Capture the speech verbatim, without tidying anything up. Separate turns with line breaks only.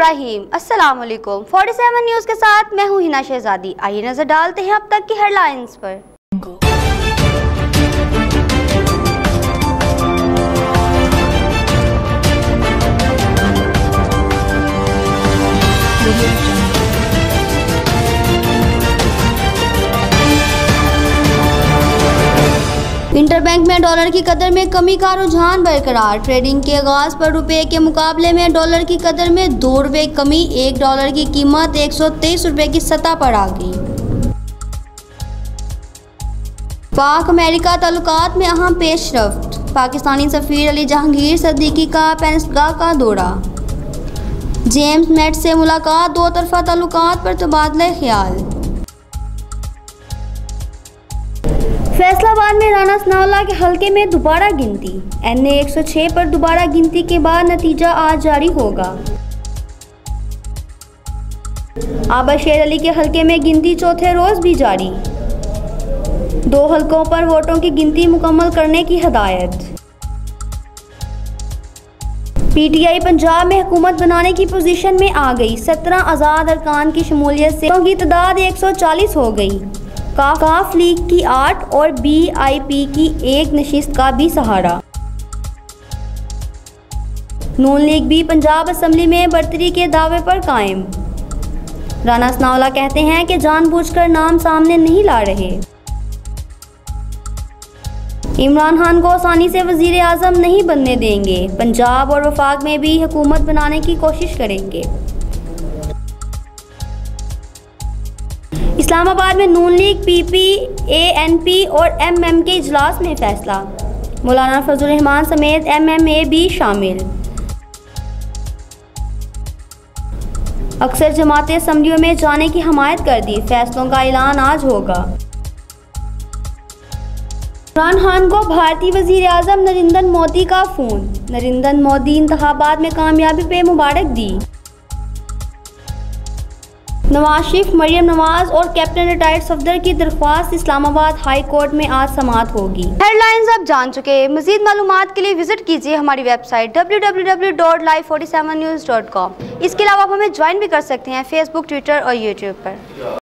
इब्राहिम। अस्सलाम वालेकुम। सैंतालीस न्यूज़ के साथ मैं हूँ हिना शहजादी। आइए नजर डालते हैं अब तक की हेडलाइंस पर। इंटरबैंक में डॉलर की कदर में कमी का रुझान बरकरार। ट्रेडिंग के आगाज पर रुपए के मुकाबले में डॉलर की कदर में दो रुपए कमी। एक डॉलर की कीमत एक सौ तेईस रुपए की सतह पर आ गई। पाक अमेरिका ताल्लुकात में अहम पेशरफ्त। पाकिस्तानी सफीर अली जहांगीर सदीकी का पेनिनसुला का दौरा। जेम्स मैट से मुलाकात। दो तरफा ताल्लुकात पर तबादला ख्याल। फैसलाबाद में राना सनाउल्लाह के हलके में दोबारा गिनती। एन ए एक सौ छह पर दोबारा गिनती के बाद नतीजा आज जारी होगा। आबा शेर अली के हलके में गिनती चौथे रोज भी जारी। दो हलकों पर वोटों की गिनती मुकम्मल करने की हदायत। पी टी आई पंजाब में हुकूमत बनाने की पोजीशन में आ गई। सत्रह आज़ाद अरकान की शमूलियत से की तादाद एक सौ चालीस हो गई। काफ लीग की आठ और बी आई पी की एक नशिस्त का भी सहारा। नून लीग भी पंजाब असम्बली में बर्तरी के दावे पर कायम। राना सनाउल्लाह कहते हैं कि जानबूझकर नाम सामने नहीं ला रहे। इमरान खान को आसानी से वजीर आजम नहीं बनने देंगे। पंजाब और वफाक में भी हुकूमत बनाने की कोशिश करेंगे। इस्लामाबाद में Noon league, P P, A N P और एम एम के इजलास में फैसला। मौलाना फजल रहमान समेत एम एम ए भी शामिल। अक्सर जमातें असम्बलियों में जाने की हमायत कर दी। फैसलों का ऐलान आज होगा। इमरान खान को भारतीय वजीर आजम नरेंद्र मोदी का फोन। नरेंद्र मोदी इंतखाबात में कामयाबी पे मुबारक दी। नवाज शरीफ, मरियम नवाज और कैप्टन रिटायर्ड सफदर की दरख्वास्त इस्लामाबाद हाई कोर्ट में आज समाअत होगी। हेडलाइंस अब जान चुके। मजीद मालूमात के लिए विजिट कीजिए हमारी website W W W dot live forty seven news dot com. इसके अलावा आप हमें ज्वाइन भी कर सकते हैं फेसबुक, ट्विटर और यूट्यूब पर।